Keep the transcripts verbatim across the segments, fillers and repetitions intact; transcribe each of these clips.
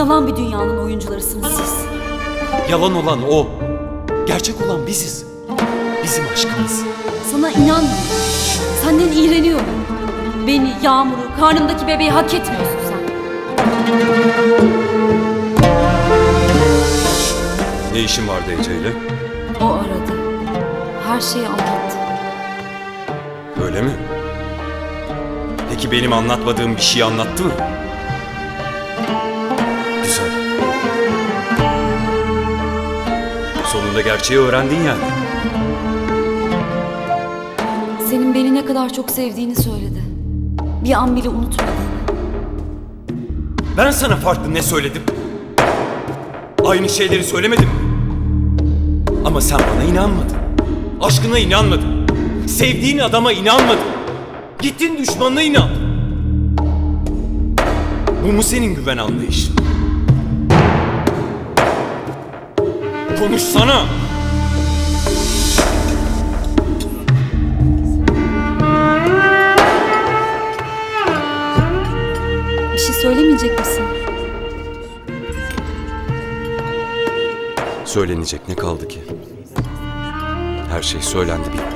Yalan bir dünyanın oyuncularısınız siz. Yalan olan o. Gerçek olan biziz. Bizim aşkımız. Sana inanmıyorum. Senden iğreniyorum. Beni, Yağmur'u, karnımdaki bebeği hak etmiyorsun sen. Ne işin vardı Ece'yle? O aradı. Her şeyi anlattı. Öyle mi? Peki benim anlatmadığım bir şey anlattı mı? Güzel. Sonunda gerçeği öğrendin yani. Senin beni ne kadar çok sevdiğini söyledi. Bir an bile unutmadığını. Ben sana farklı ne söyledim? Aynı şeyleri söylemedim mi? Ama sen bana inanmadın. Aşkına inanmadın. Sevdiğin adama inanmadın. Gittin düşmanına inandın. Bu mu senin güven anlayışın? Konuşsana! Bir şey söylemeyecek misin? Söylenecek ne kaldı ki? Her şey söylendi, bitti.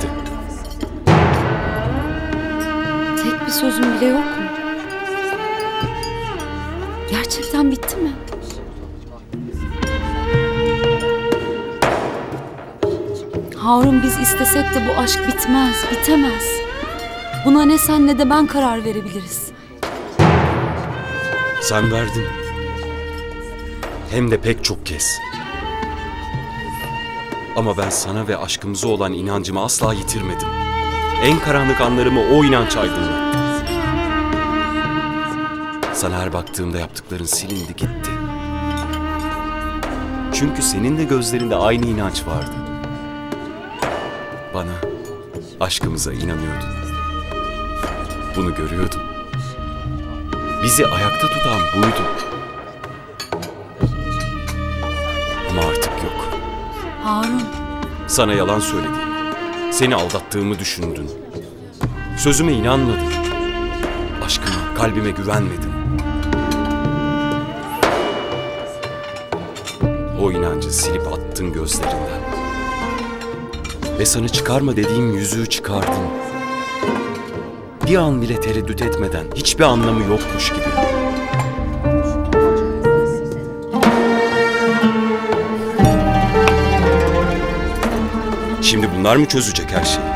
Tek bir sözün bile yok mu? Gerçekten bitti mi? Harun, biz istesek de bu aşk bitmez, bitemez. Buna ne sen ne de ben karar verebiliriz. Sen verdin. Hem de pek çok kez. Ama ben sana ve aşkımıza olan inancımı asla yitirmedim. En karanlık anlarımı o inanç aydınlattı. Sana her baktığımda yaptıkların silindi gitti. Çünkü senin de gözlerinde aynı inanç vardı. Bana, aşkımıza inanıyordun. Bunu görüyordum. Bizi ayakta tutan buydu. Ama artık yok. Harun. Sana yalan söyledim. Seni aldattığımı düşündün. Sözüme inanmadın. Aşkıma, kalbime güvenmedin. O inancı silip attın gözlerinden. Ve sana çıkarma dediğim yüzüğü çıkardın. Bir an bile tereddüt etmeden, hiçbir anlamı yokmuş gibi. Şimdi bunlar mı çözecek her şeyi?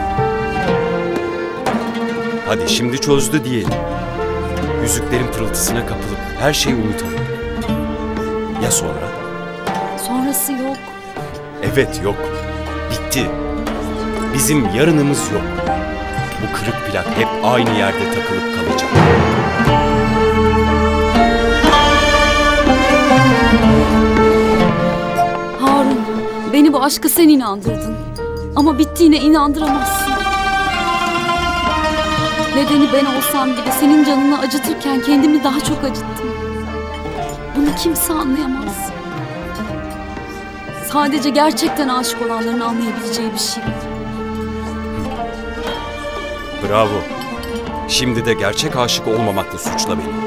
Hadi şimdi çözdü diyelim. Yüzüklerin pırıltısına kapılıp her şeyi unutalım. Ya sonra? Sonrası yok. Evet yok. Bitti. Bizim yarınımız yok. Bu kırık plak hep aynı yerde takılıp kalacak. Harun, beni bu aşka sen inandırdın. Ama bittiğine inandıramazsın. Nedeni ben olsam bile senin canını acıtırken kendimi daha çok acıttım. Bunu kimse anlayamaz. Sadece gerçekten aşık olanların anlayabileceği bir şey bu. Bravo. Şimdi de gerçek aşık olmamakla suçla beni.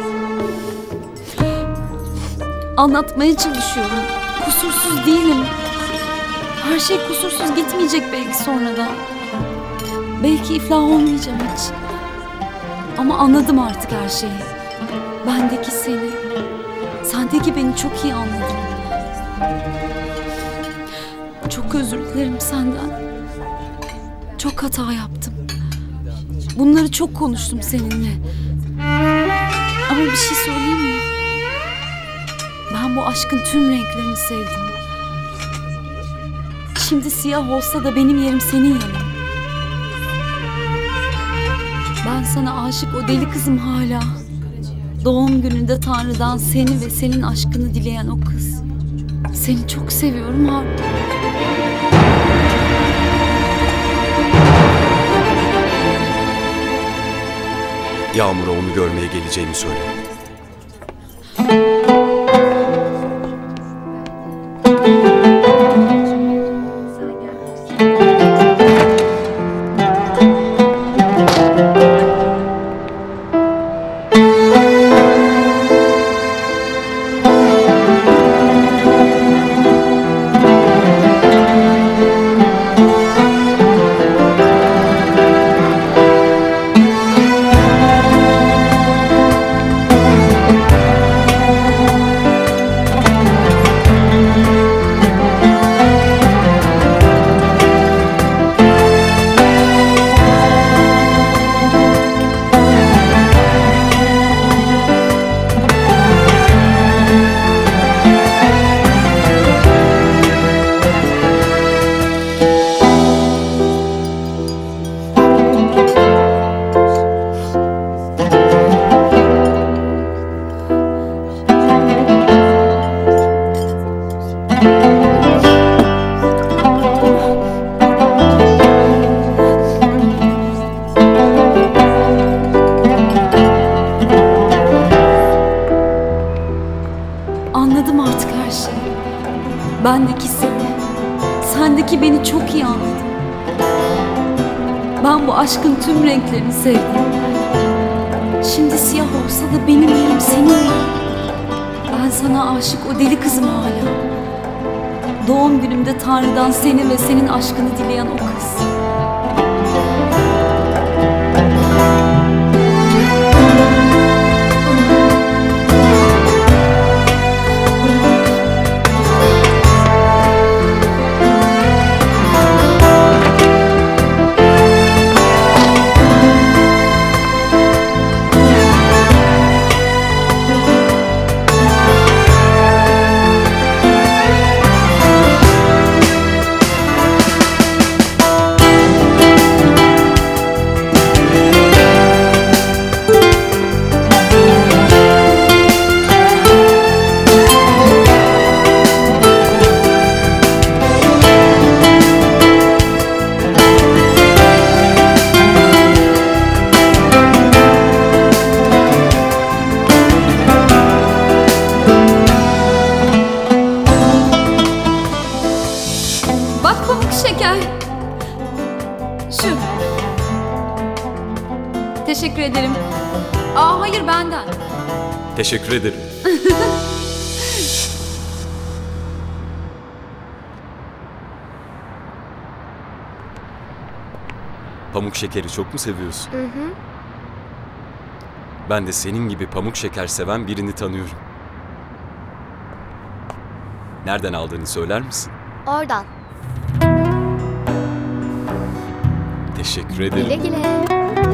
Anlatmaya çalışıyorum. Kusursuz değilim. Her şey kusursuz gitmeyecek belki sonradan. Belki iflah olmayacağım hiç. Ama anladım artık her şeyi. Bendeki seni, sendeki beni çok iyi anladım. Çok özür dilerim senden. Çok hata yaptım. Bunları çok konuştum seninle. Ama bir şey söyleyeyim mi? Ben bu aşkın tüm renklerini sevdim. Şimdi siyah olsa da benim yerim senin yanın. Ben sana aşık o deli kızım hala. Doğum gününde Tanrı'dan seni ve senin aşkını dileyen o kız. Seni çok seviyorum Harun. Yağmur'a onu görmeye geleceğimi söyle. Belli ki beni çok iyi anladın. Ben bu aşkın tüm renklerini sevdim. Şimdi siyah olsa da benim yerim senin yerin. Ben sana aşık o deli kızım hala. Doğum günümde Tanrı'dan seni ve senin aşkını dileyen o kız. Şeker. Şu. Teşekkür ederim. Aa hayır benden. Teşekkür ederim. Pamuk şekeri çok mu seviyorsun? Hı hı. Ben de senin gibi pamuk şeker seven birini tanıyorum. Nereden aldığını söyler misin? Oradan. Teşekkür ederim. Güle güle.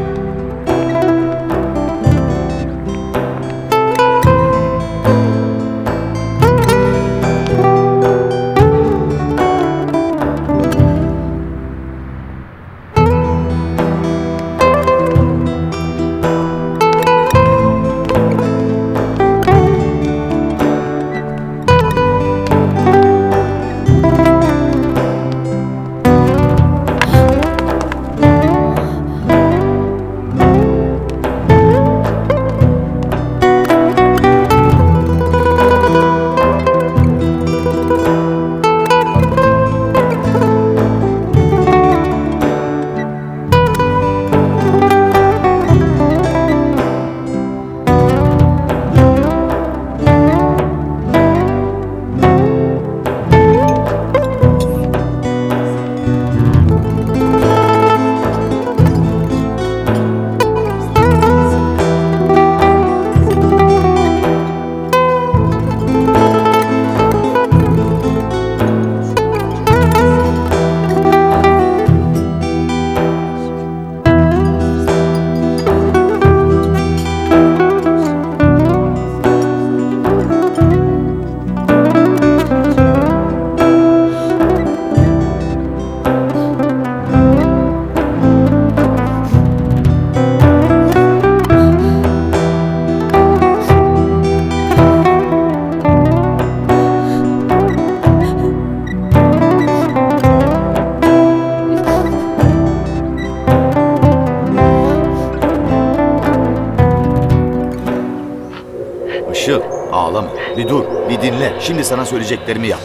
Işıl, ağlama. Bir dur, bir dinle. Şimdi sana söyleyeceklerimi yap.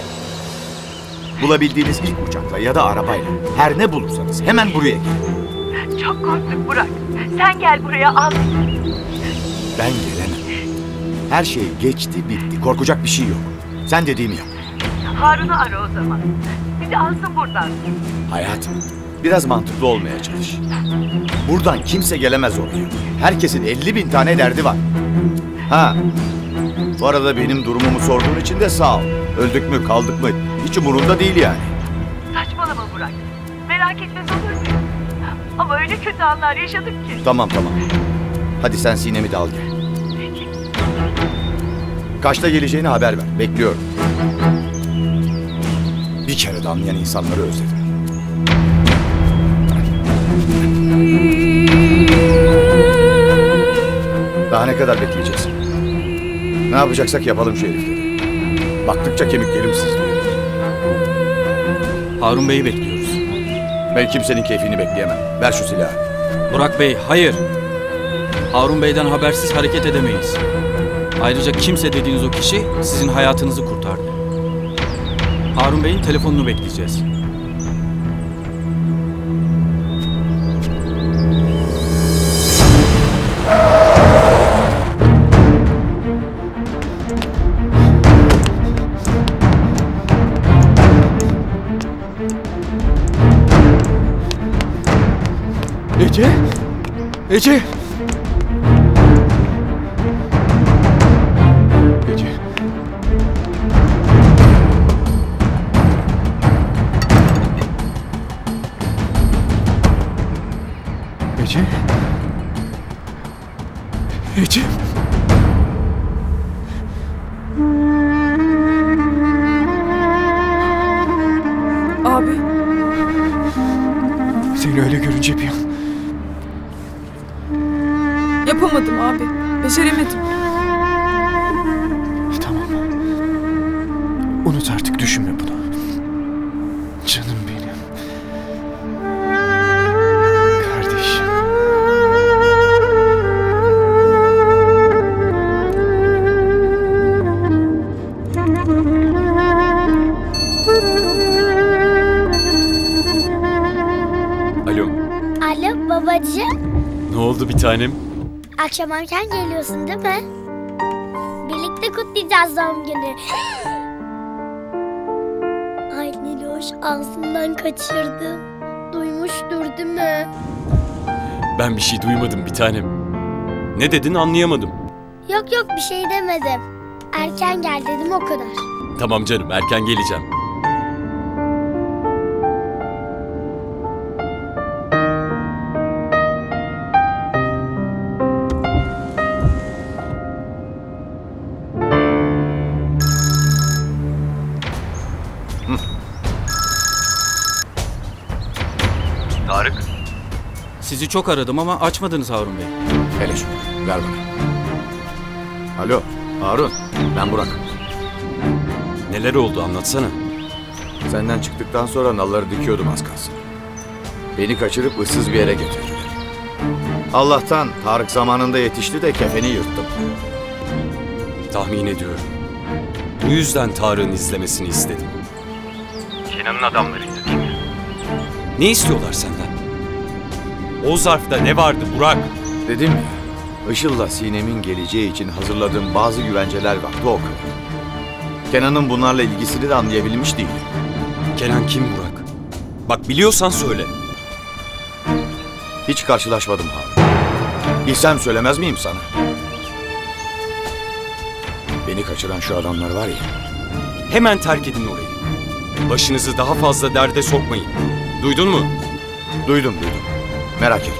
Bulabildiğiniz ilk uçakla ya da arabayla, her ne bulursanız hemen buraya gelin. Çok korktuk Burak. Sen gel buraya, al. Ben gelemem. Her şey geçti, bitti. Korkacak bir şey yok. Sen dediğimi yap. Harun'u ara o zaman. Bizi alsın buradan. Hayatım, biraz mantıklı olmaya çalış. Buradan kimse gelemez oraya. Herkesin elli bin tane derdi var. Ha, bu arada benim durumumu sorduğun için de sağ ol. Öldük mü kaldık mı hiç umurunda değil yani. Saçmalama Burak. Merak etmez olur muyum? Ama öyle kötü anlar yaşadık ki. Tamam tamam. Hadi sen Sinem'i de al gel. Peki. Kaçta geleceğini haber ver. Bekliyorum. Bir kere de anlayan insanları özledim. Daha ne kadar bekleyeceğiz? Ne yapacaksak yapalım şu herifleri. Baktıkça kemiklerim sızlıyor. Harun Bey'i bekliyoruz. Ben kimsenin keyfini bekleyemem. Ver şu silahı. Burak Bey, hayır. Harun Bey'den habersiz hareket edemeyiz. Ayrıca kimse dediğiniz o kişi sizin hayatınızı kurtardı. Harun Bey'in telefonunu bekleyeceğiz. Ece? Ece? Ece. Ece? Ece? Abi. Seni öyle görünce bir an... Yapamadım abi. Beceremedim. Tamam. Unut artık, düşünme bunu. Canım benim. Kardeşim. Alo. Alo babacığım. Ne oldu bir tanem? Akşam erken geliyorsun değil mi? Birlikte kutlayacağız doğum günü. Ay Niloş ağzımdan kaçırdım. Duymuştur değil mi? Ben bir şey duymadım bir tanem. Ne dedin anlayamadım. Yok yok bir şey demedim. Erken gel dedim o kadar. Tamam canım, erken geleceğim. Tarık. Sizi çok aradım ama açmadınız Harun Bey. Hele şunu ver bana. Alo Harun, ben Burak. Neler oldu anlatsana. Senden çıktıktan sonra nalları dikiyordum az kalsın. Beni kaçırıp ıssız bir yere getirdiler. Allah'tan Tarık zamanında yetişti de kefeni yırttım. Tahmin ediyorum. Bu yüzden Tarık'ın izlemesini istedim. Kenan'ın adamlarıydı değil mi? Ne istiyorlar senden? O zarfta ne vardı Burak? Dedim ya, Işıl'la Sinem'in geleceği için hazırladığım bazı güvenceler vardı o kadar. Kenan'ın bunlarla ilgisini de anlayabilmiş değilim. Kenan kim Burak? Bak biliyorsan söyle. Hiç karşılaşmadım Harun. Bilsem söylemez miyim sana? Beni kaçıran şu adamlar var ya. Hemen terk edin orayı. Başınızı daha fazla derde sokmayın. Duydun mu? Duydum duydum. Merak etme.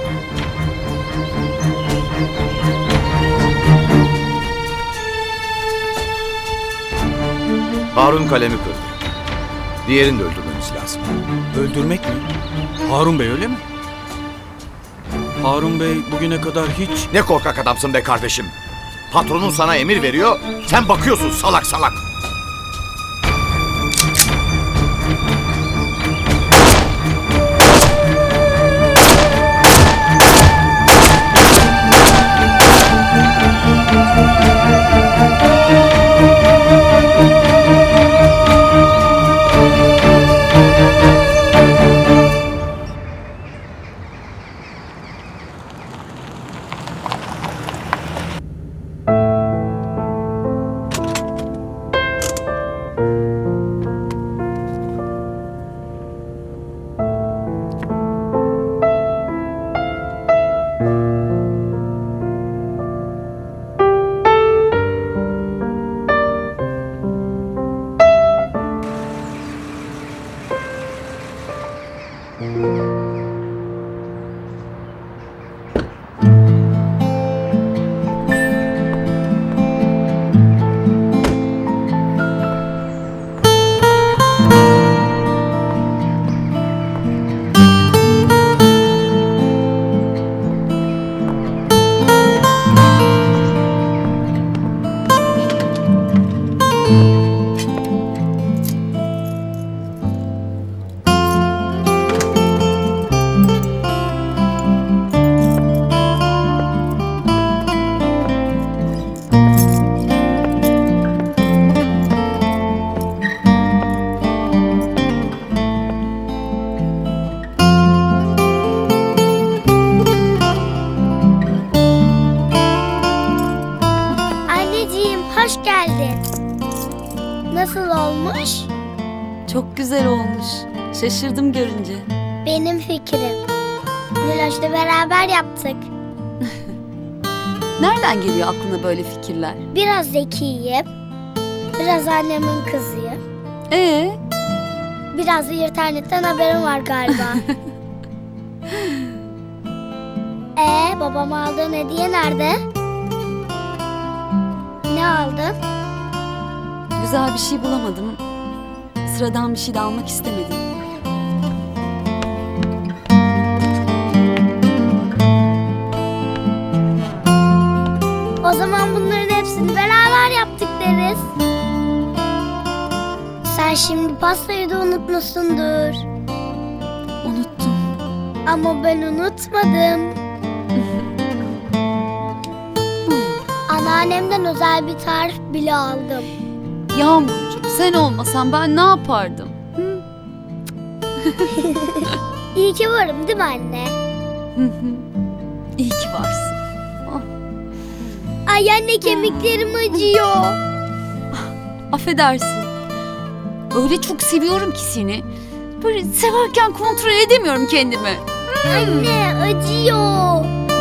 Harun kalemi kırdı. Diğerini de öldürmemiz lazım. Öldürmek mi? Harun Bey öyle mi? Harun Bey bugüne kadar hiç... Ne korkak adamsın be kardeşim. Patronun sana emir veriyor, sen bakıyorsun salak salak. Hoş geldin. Nasıl olmuş? Çok güzel olmuş. Şaşırdım görünce. Benim fikrim. Niloş'la beraber yaptık. Nereden geliyor aklına böyle fikirler? Biraz zekiyim. Biraz annemin kızıyım. Ee, Biraz da internetten haberim var galiba. Ee, babam aldığın hediye nerede? Ne aldın? güzel bir şey bulamadım. Sıradan bir şey de almak istemedim. O zaman bunların hepsini beraber yaptık deriz. Sen şimdi pastayı da unutmuşsundur. Unuttum. Ama ben unutmadım. Anneannemden özel bir tarif bile aldım. Yağmurcuğum, sen olmasan ben ne yapardım? Hı? İyi ki varım değil mi anne? İyi ki varsın. Ay anne, kemiklerim acıyor. Affedersin. Öyle çok seviyorum ki seni. Böyle severken kontrol edemiyorum kendimi. Anne, acıyor.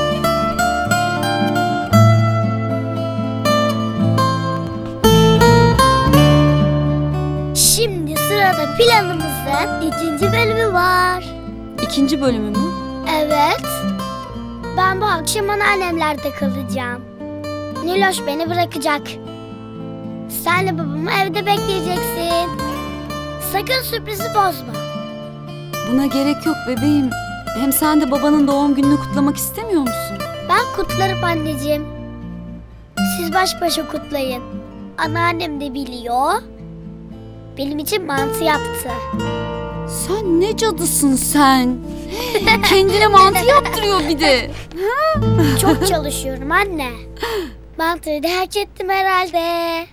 Şimdi sırada planımızın ikinci bölümü var. İkinci bölümü mü? Evet. Ben bu akşam anneannemlerde kalacağım. Niloş beni bırakacak. Sen de babamı evde bekleyeceksin. Sakın sürprizi bozma. Buna gerek yok bebeğim. Hem sen de babanın doğum gününü kutlamak istemiyor musun? Ben kutlarım anneciğim. Siz baş başa kutlayın. Anneannem de biliyor. Benim için mantı yaptı. Sen ne cadısın sen? Kendine mantı yaptırıyor bir de. Çok çalışıyorum anne. Mantıyı da hak ettim herhalde.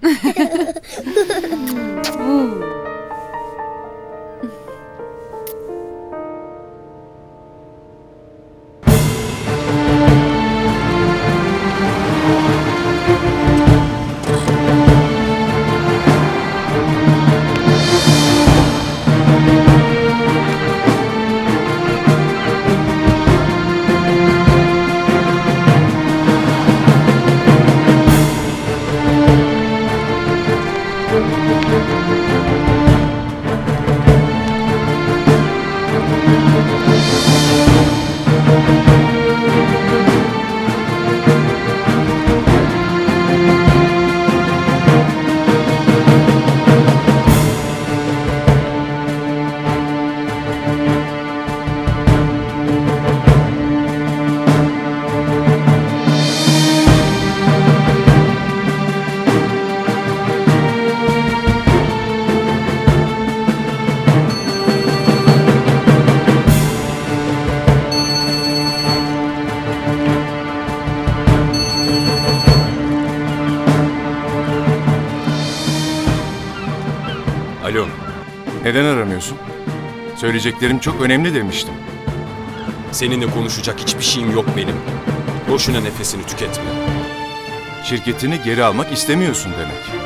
Alo. Neden aramıyorsun? Söyleyeceklerim çok önemli demiştim. Seninle konuşacak hiçbir şeyim yok benim. Boşuna nefesini tüketme. Şirketini geri almak istemiyorsun demek.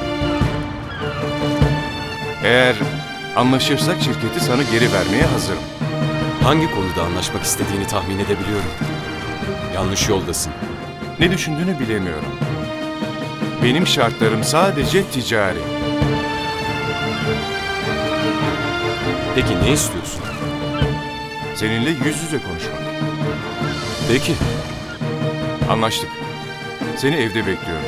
Eğer anlaşırsak şirketi sana geri vermeye hazırım. Hangi konuda anlaşmak istediğini tahmin edebiliyorum. Yanlış yoldasın. Ne düşündüğünü bilemiyorum. Benim şartlarım sadece ticari. Peki ne istiyorsun? Seninle yüz yüze konuşmak. Peki. Anlaştık. Seni evde bekliyorum.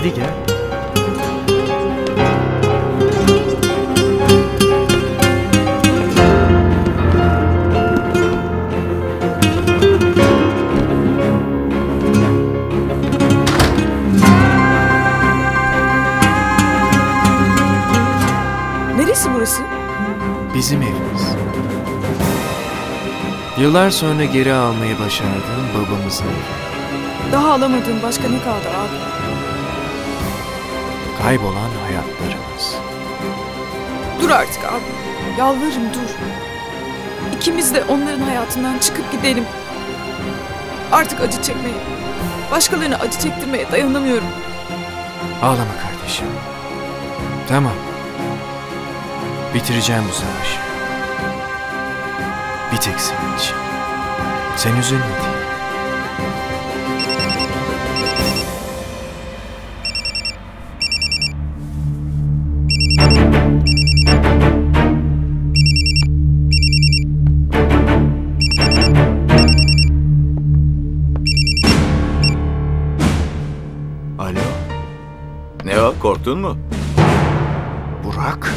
Hadi gel. Neresi burası? Bizim evimiz. Yıllar sonra geri almayı başardığım babamızın evi. Daha alamadığım başka ne kaldı abi? Kaybolan hayatlarımız. Dur artık abi. Yalvarırım dur. İkimiz de onların hayatından çıkıp gidelim. Artık acı çekmeye, başkalarına acı çektirmeye dayanamıyorum. Ağlama kardeşim. Tamam. Bitireceğim bu savaşı. Bir tek senin için. Sen üzülme diye. Alo. Ne o? Korktun mu? Burak.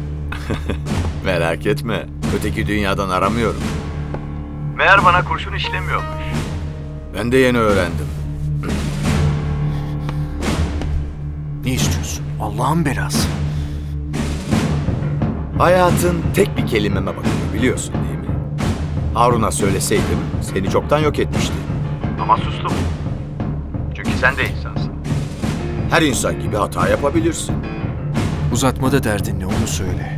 Merak etme. Öteki dünyadan aramıyorum. Meğer bana kurşun işlemiyormuş. Ben de yeni öğrendim. Ne istiyorsun? Allah'ın belası. Hayatın tek bir kelimeme bakıyor, biliyorsun değil mi? Harun'a söyleseydim seni çoktan yok etmişti. Ama sustum. Çünkü sen de insansın. Her insan gibi hata yapabilirsin. Uzatmada derdin ne, onu söyle.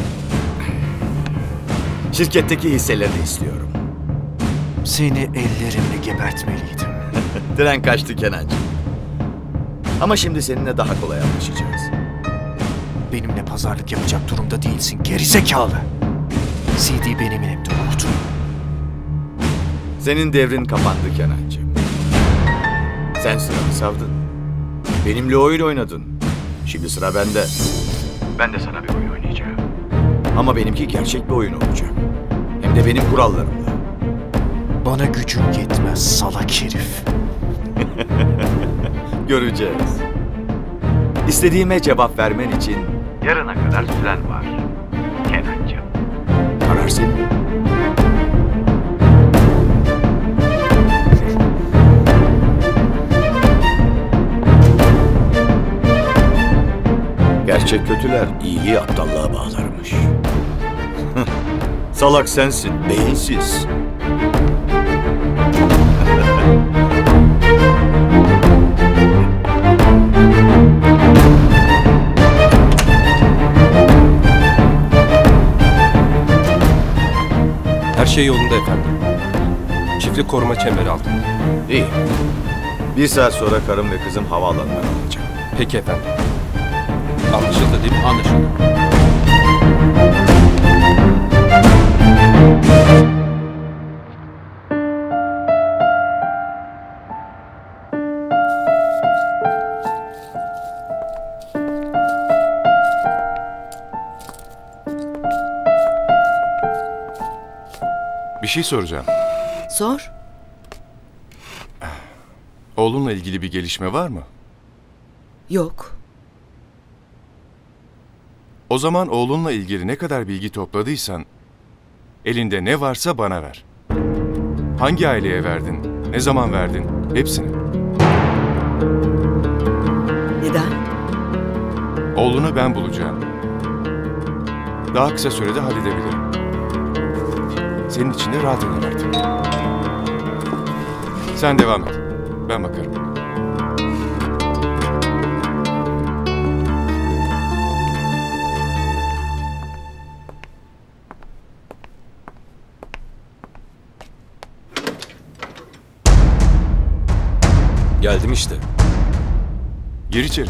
Şirketteki hisselerini istiyorum. Seni ellerimle gebertmeliydim. Tren kaçtı Kenancığım. Ama şimdi seninle daha kolay anlaşacağız. Benimle pazarlık yapacak durumda değilsin gerizekalı. C D benim elimde oldu. Senin devrin kapandı Kenancığım. Sen sıranı savdın. Benimle oyun oynadın. Şimdi sıra bende. Ben de sana bir oyun oynayacağım. Ama benimki gerçek bir oyun olacak. Hem de benim kurallarımla. Bana gücün yetmez salak herif. Göreceğiz. İstediğime cevap vermen için yarına kadar süren var Kenancığım. Karar senin. Gerçek kötüler iyiliği aptallığa bağlarmış. Salak sensin, beyinsiz. Her şey yolunda efendim. Çiftlik koruma çemberi altında. İyi. Bir saat sonra karım ve kızım havaalanından alınacak. Peki efendim. Anlaşıldı değil mi? Anlaşıldı. Bir şey soracağım. Sor. Oğlunla ilgili bir gelişme var mı? Yok. O zaman oğlunla ilgili ne kadar bilgi topladıysan, elinde ne varsa bana ver. Hangi aileye verdin, ne zaman verdin, hepsini. Neden? Oğlunu ben bulacağım. Daha kısa sürede halledebilirim. Senin için de rahat edin artık. Sen devam et. Ben bakarım. Geldim işte. Gir içeri.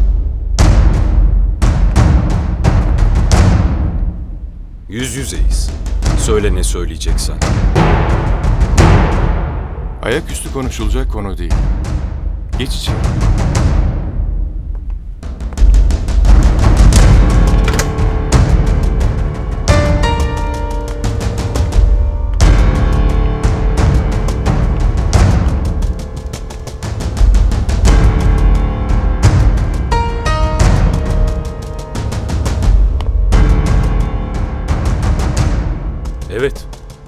Yüz yüzeyiz. Söyle ne söyleyeceksen. Ayaküstü konuşulacak konu değil. Geç içeri.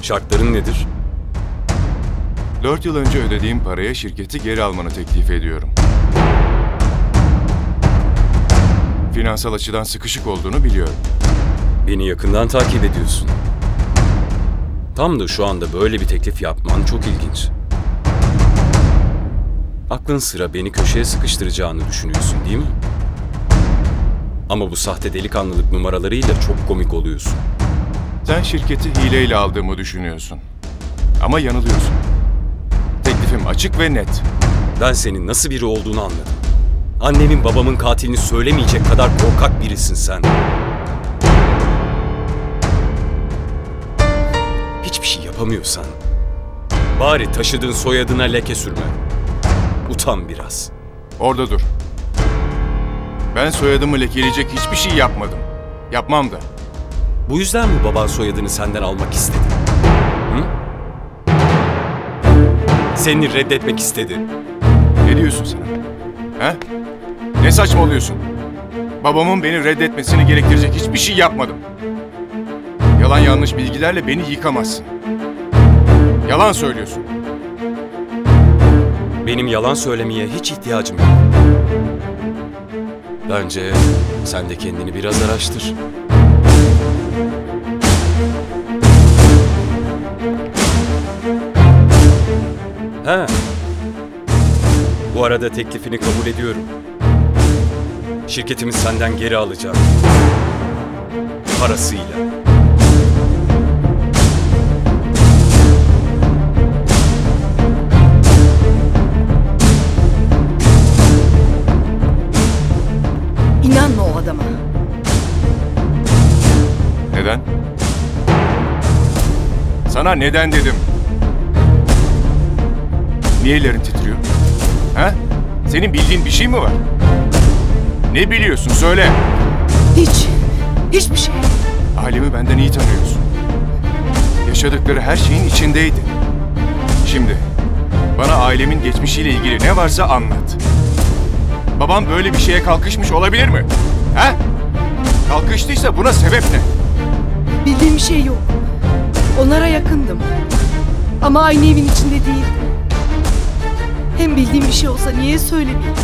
Şartların nedir? Dört yıl önce ödediğim paraya şirketi geri almanı teklif ediyorum. Finansal açıdan sıkışık olduğunu biliyorum. Beni yakından takip ediyorsun. Tam da şu anda böyle bir teklif yapman çok ilginç. Aklın sıra beni köşeye sıkıştıracağını düşünüyorsun, değil mi? Ama bu sahte delikanlılık numaralarıyla çok komik oluyorsun. Sen şirketi hileyle aldığımı düşünüyorsun. Ama yanılıyorsun. Teklifim açık ve net. Ben senin nasıl biri olduğunu anladım. Annemin babamın katilini söylemeyecek kadar korkak birisin sen. Hiçbir şey yapamıyorsan bari taşıdığın soyadına leke sürme. Utan biraz. Orada dur. Ben soyadımı lekeleyecek hiçbir şey yapmadım. Yapmam da. Bu yüzden mi baban soyadını senden almak istedi? Hı? Seni reddetmek istedi. Ne diyorsun sen? He? Ne saçmalıyorsun? Babamın beni reddetmesini gerektirecek hiçbir şey yapmadım. Yalan yanlış bilgilerle beni yıkamazsın. Yalan söylüyorsun. Benim yalan söylemeye hiç ihtiyacım yok. Bence sen de kendini biraz araştır. He. Bu arada teklifini kabul ediyorum. Şirketimiz senden geri alacak. Parasıyla. İnanma o adama. Neden? Sana neden dedim. Niye ellerin titriyor? He? Senin bildiğin bir şey mi var? Ne biliyorsun söyle. Hiç. Hiçbir şey. Ailemi benden iyi tanıyorsun. Yaşadıkları her şeyin içindeydi. Şimdi bana ailemin geçmişiyle ilgili ne varsa anlat. Babam böyle bir şeye kalkışmış olabilir mi? He? Kalkıştıysa buna sebep ne? Bildiğim bir şey yok. Onlara yakındım. Ama aynı evin içinde değildim. Hem bildiğim bir şey olsa niye söylemeyeyim?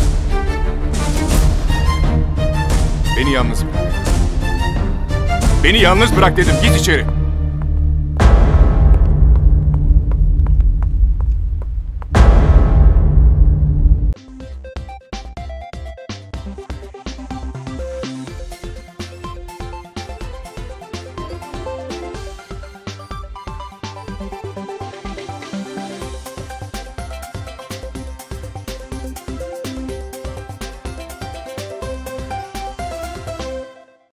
Beni yalnız bırak. Beni yalnız bırak dedim. Git içeri.